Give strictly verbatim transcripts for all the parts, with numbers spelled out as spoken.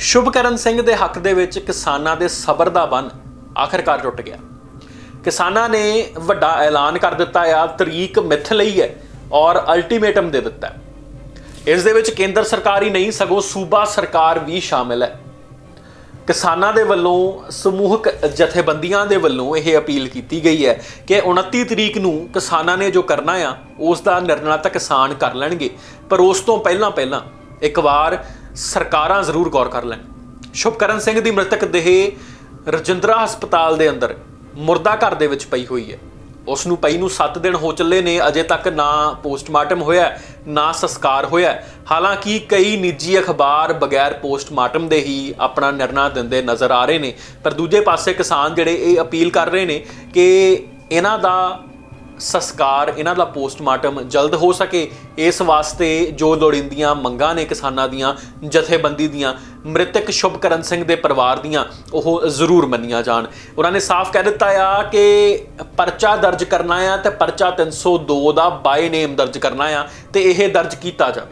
शुभकरण सिंह के हक दे विच किसानां दे सबर दा बन आखिरकार टुट गया। किसानां ने वड्डा ऐलान कर दिता आ, तरीक मिथ लई है और अल्टीमेटम दे दिता है। इस दे विच केंद्र सरकार ही नहीं सगों सूबा सरकार भी शामिल है। किसानां दे वल्लों समूहक जथेबंदियां दे वल्लों यह अपील की गई है कि उनती तरीक नूं किसानां ने जो करना आ उसका निर्णय तो किसान कर लैणगे, पर उस तो पहलां पहलां एक बार सरकारां जरूर गौर कर लैण। शुभकरण सिंह की मृतक देह रजिंद्रा हस्पताल के अंदर मुर्दा घर दे विच पई हुई है। उसनूं पई नूं सत्त दिन हो चले ने, अजे तक ना पोस्टमार्टम होया ना संस्कार होया। हालांकि कई निजी अखबार बगैर पोस्टमार्टम दे ही अपना निर्णय दिंदे नज़र आ रहे हैं, पर दूजे पासे किसान जिहड़े ये अपील कर रहे हैं कि इन्हां दा संस्कार इन्हां दा पोस्टमार्टम जल्द हो सके। इस वास्ते जो लोड़ींदियां मंगां ने किसानां दियां जथेबंदी दियां मृतक शुभकरण सिंह के परिवार दियां ओह जरूर मन्नियां जाण। उन्होंने साफ कह दिता आ कि परचा दर्ज करना आ तो परचा तीन सौ दो का बाय नेम दर्ज करना आ तो यह दर्ज किया जाए।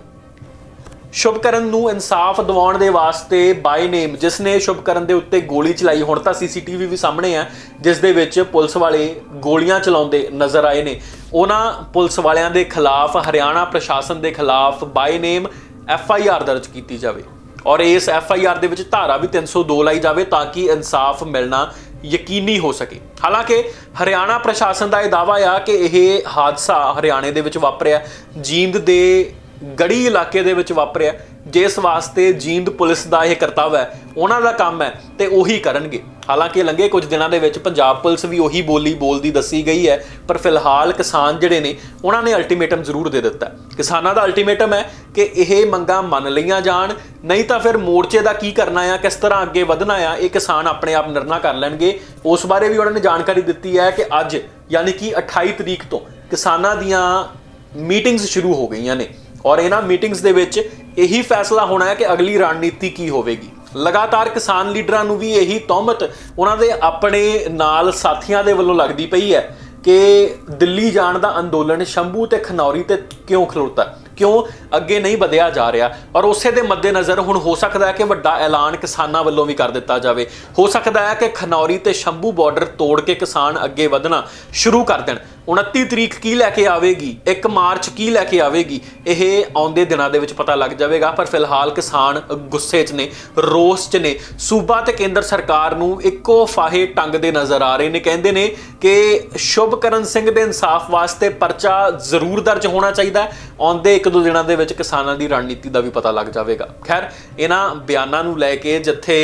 शुभकरण नूं इंसाफ दिवाउण दे वास्ते बाय नेम जिसने शुभकरण दे उत्ते गोली चलाई, हुण तां सी सी टी वी भी सामने है जिस दे विच पुलिस वाले गोलियां चलाउंदे नज़र आए ने, उन्हां पुलिस वालियां दे खिलाफ हरियाणा प्रशासन के खिलाफ by name F I R दर्ज की जाए और इस एफ आई आर दे विच धारा भी तीन सौ दो लाई जाए ताकि इंसाफ मिलना यकीनी हो सके। हालांकि हरियाणा प्रशासन का यह दावा आ कि यह हादसा हरियाणे दे विच वापरिया, जींद दे गढ़ी इलाके दे विच वापरिया, जिस वास्ते जींद पुलिस का यह करतव्य है, उन्हां दा काम है तो उही करनगे। हालांकि लंघे कुछ दिनों के विच पंजाब पुलिस भी उही बोली बोलती दसी गई है, पर फिलहाल किसान जिहड़े ने उन्होंने अल्टीमेटम जरूर दे दिता है। किसानां दा अल्टीमेटम है कि यह मंगां मन लईआं जाण, नहीं तो फिर मोर्चे का की करना है, किस तरह अगे वधना है, ये किसान अपने आप निर्णय कर लैणगे। उस बारे भी उन्होंने जानकारी दी है कि अज यानी कि अठाई तरीक तो किसानां दियां मीटिंग्स शुरू हो गई ने और इन्हां मीटिंग्स दे विच यही फैसला होना है कि अगली रणनीति की होवेगी। लगातार किसान लीडरां नूं भी यही तौहमत उन्हां दे अपने नाल साथियां दे वल्लों लगदी पई है कि दिल्ली जाण दा अंदोलन शंभू ते खनौरी ते क्यों खलोता, क्यों अगे नहीं वधिया जा रहा। और उसे दे मद्देनज़र हुण हो सकता है कि वड्डा ऐलान किसानां वल्लों भी कर दिता जाए। हो सकता है कि खनौरी ते शंभू बॉर्डर तोड़ के किसान अगे वधना शुरू कर देण। उनती तरीक की लैके आवेगी, एक मार्च की लैके आवेगी, यह आउंदे दिनां दे विच पता लग जाएगा। पर फिलहाल किसान गुस्से च ने, रोस च ने, सूबा ते केंद्र सरकार नूं इक्को फाहे टंग दे नज़र आ रहे ने। कहंदे ने कि शुभकरण सिंह दे इंसाफ वास्ते परचा जरूर दर्ज होना चाहिए। आउंदे एक दो दिनों के विच किसानां दी रणनीति का भी पता लग जाएगा। खैर इन्हां बयानां नूं लैके जिथे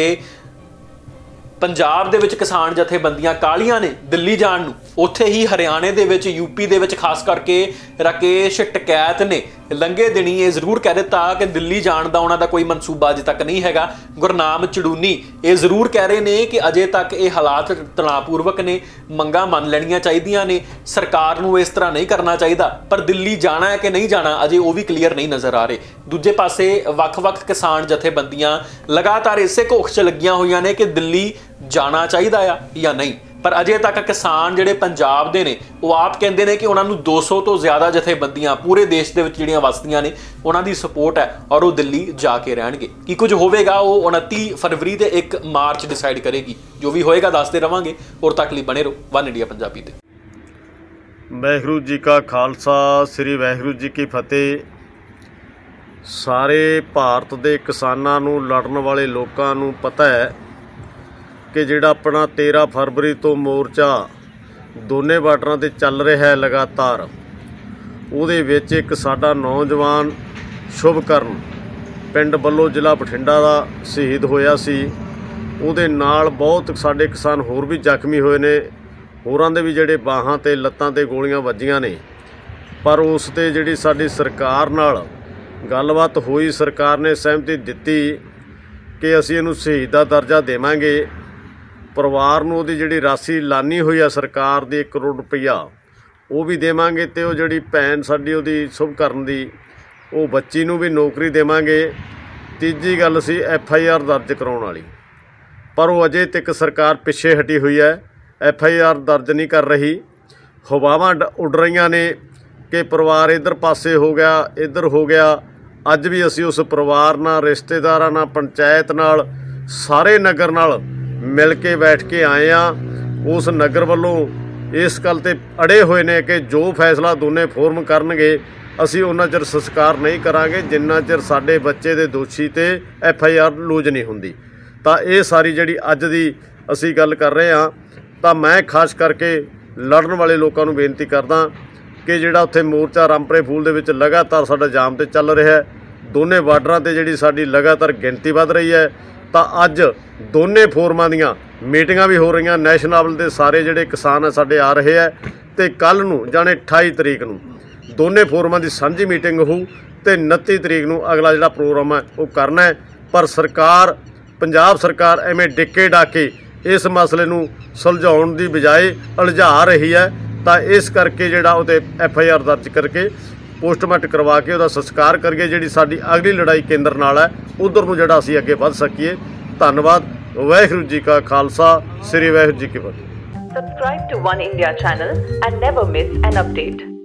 पंजाब दे विच किसान जथेबंदियां कालियां ने दिल्ली जाण नूं, उत्थे ही हरियाणे दे विच यूपी दे विच खास करके राकेश टिकैत ने लंघे दिनी ये जरूर कह दिता कि दिल्ली जाण दा उन्हां दा कोई मनसूबा अजे तक नहीं हैगा। गुरनाम चड़ूनी ये जरूर कह रहे ने कि अजे तक ये हालात तनावपूर्वक ने, मंगां मन लैणियां चाहीदियां ने, सरकार नूं इस तरह नहीं करना चाहिए, पर दिल्ली जाना है कि नहीं जाना अजे वो भी क्लीयर नहीं नज़र आ रहे। दूजे पासे वख-वख किसान जथेबंदियां लगातार इसे घोख च लगियां होईयां ने कि दिल्ली जाना चाहिए या नहीं, पर अजे तक किसान जिहड़े पंजाब दे ने वो आप कहते हैं कि उन्होंने दो सौ तो ज़्यादा जथेबंदियां पूरे देश के जिहड़ियां वसदियां ने उन्हां दी सपोर्ट है और वो दिल्ली जाके रहणगे। की कुछ होवेगा वो उनती फरवरी ते एक मार्च डिसाइड करेगी। जो भी होएगा दसते रहांगे। और तक लिए बने रहो वन इंडिया पंजाबी ते। वाहिगुरू जी का खालसा, श्री वाहिगुरू जी की फतेह। सारे भारत के किसानां नूं लड़न वाले लोकां नूं पता है कि जिहड़ा अपना तेरह फरवरी तो मोर्चा दोने बार्डरां ते चल रहा है लगातार, उहदे विच एक साडा नौजवान शुभकरण पिंड बल्लो जिला बठिंडा दा शहीद होया सी। उहदे नाल बहुत साडे किसान होर भी जख्मी होए ने, होरां दे भी जिहड़े बाहां ते लत्तां ते गोलियां वजीआं ने। पर उस ते जिहड़ी साडी सरकार नाल गलबात होई, सरकार ने सहमति दित्ती कि असीं इहनूं शहीद दा दर्जा देवांगे। परिवार नूं उहदी जिहड़ी राशि लानी हुई है सरकार दी एक करोड़ रुपया वो भी देवांगे, ते वो जिहड़ी भैन साडी उहदी शुभकरण दी वो बच्ची नूं भी नौकरी देवांगे। तीजी गल सी एफ आई आर दर्ज कराउण वाली, पर वो अजे तक सरकार पिछे हटी हुई है, एफ आई आर दर्ज नहीं कर रही। हवावां उड़ रही ने कि परिवार इधर पासे हो गया, इधर हो गया। अज भी असी उस परिवार नाल, रिश्तेदारां नाल, पंचायत नाल ਸਾਰੇ ਨਗਰ ਨਾਲ ਮਿਲ ਕੇ ਬੈਠ ਕੇ ਆਏ ਆ। ਉਸ ਨਗਰ ਵੱਲੋਂ ਇਸ ਗੱਲ ਤੇ ਅੜੇ ਹੋਏ ਨੇ ਕਿ ਜੋ ਫੈਸਲਾ ਦੋਨੇ ਫੋਰਮ ਕਰਨਗੇ ਅਸੀਂ ਉਹਨਾਂ ਚਿਰ ਸੰਸਕਾਰ ਨਹੀਂ ਕਰਾਂਗੇ ਜਿੰਨਾ ਚਿਰ ਸਾਡੇ ਬੱਚੇ ਦੇ ਦੋਸ਼ੀ ਤੇ ਐਫ ਆਈ ਆਰ ਲੂਜ ਨਹੀਂ ਹੁੰਦੀ। ਤਾਂ ਇਹ ਸਾਰੀ ਜਿਹੜੀ ਅੱਜ ਦੀ ਅਸੀਂ ਗੱਲ ਕਰ ਰਹੇ ਹਾਂ, ਤਾਂ ਮੈਂ ਖਾਸ ਕਰਕੇ ਲੜਨ ਵਾਲੇ ਲੋਕਾਂ ਨੂੰ ਬੇਨਤੀ ਕਰਦਾ ਕਿ ਜਿਹੜਾ ਉੱਥੇ ਮੋਰਚਾ ਰਾਮਪੁਰੇ ਫੂਲ ਦੇ ਵਿੱਚ ਲਗਾਤਾਰ ਸਾਡਾ ਜਾਮ ਤੇ ਚੱਲ ਰਿਹਾ ਹੈ, ਦੋਨੇ ਬਾਰਡਰਾਂ ਤੇ ਜਿਹੜੀ ਸਾਡੀ ਲਗਾਤਾਰ ਗਿਣਤੀ ਵੱਧ ਰਹੀ ਹੈ, ਤਾਂ ਅੱਜ ਦੋਨੇ ਫੋਰਮਾਂ ਦੀਆਂ ਮੀਟਿੰਗਾਂ ਵੀ ਹੋ ਰਹੀਆਂ। ਨੈਸ਼ਨਲ ਲੈਵਲ ਦੇ ਸਾਰੇ ਜਿਹੜੇ ਕਿਸਾਨ ਆ ਸਾਡੇ ਆ ਰਹੇ ਹੈ ਤੇ ਕੱਲ੍ਹ ਨੂੰ ਜਾਣੇ ਅਠਾਈ ਤਰੀਕ ਨੂੰ ਦੋਨੇ ਫੋਰਮਾਂ ਦੀ ਸਾਂਝੀ ਮੀਟਿੰਗ ਹੋਊ ਤੇ ਉਨੱਤੀ ਤਰੀਕ ਨੂੰ ਅਗਲਾ ਜਿਹੜਾ ਪ੍ਰੋਗਰਾਮ ਹੈ ਉਹ ਕਰਨਾ ਹੈ। ਪਰ ਸਰਕਾਰ ਪੰਜਾਬ ਸਰਕਾਰ ਐਵੇਂ ਡਿੱਕੇ ਡਾਕੇ ਇਸ ਮਸਲੇ ਨੂੰ ਸੁਲਝਾਉਣ ਦੀ ਬਜਾਏ ਉਲਝਾ ਰਹੀ ਹੈ। ਤਾਂ ਇਸ ਕਰਕੇ ਜਿਹੜਾ ਉਹਤੇ ਐਫ ਆਈ ਆਰ ਦਰਜ ਕਰਕੇ ਪੋਸਟਮਾਰਟਮ ਕਰਵਾ ਕੇ ਉਹਦਾ ਸੰਸਕਾਰ ਕਰੀਏ। ਜਿਹੜੀ ਸਾਡੀ ਅਗਲੀ ਲੜਾਈ ਕੇਂਦਰ ਨਾਲ ਹੈ ਉਧਰ ਨੂੰ ਜਿਹੜਾ ਅਸੀਂ ਅੱਗੇ ਵੱਧ ਸਕੀਏ। ਧੰਨਵਾਦ। ਵਾਹਿਗੁਰੂ ਜੀ ਕਾ ਖਾਲਸਾ, ਸ੍ਰੀ ਵਾਹਿਗੁਰੂ ਜੀ ਕੀ ਫਤਿਹ। Subscribe to One India channel and never miss an update.